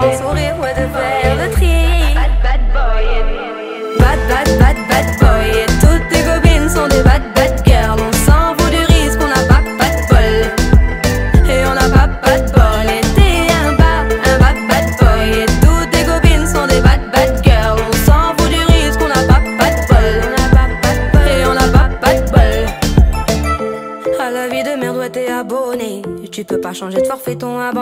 un sourire, ouais, de faire le tri. Bad boy. Bad boy. Et toutes tes copines sont des bad girls. On s'en fout du risque, on n'a pas de bol. Et on n'a pas de bol. Et t'es un bad boy. Et toutes tes copines sont des bad girls. On s'en fout du risque, on n'a pas de bol. Et on n'a pas de bol. À la vie de merde, ouais, t'es abonné. Tu peux pas changer de forfait, ton abonné.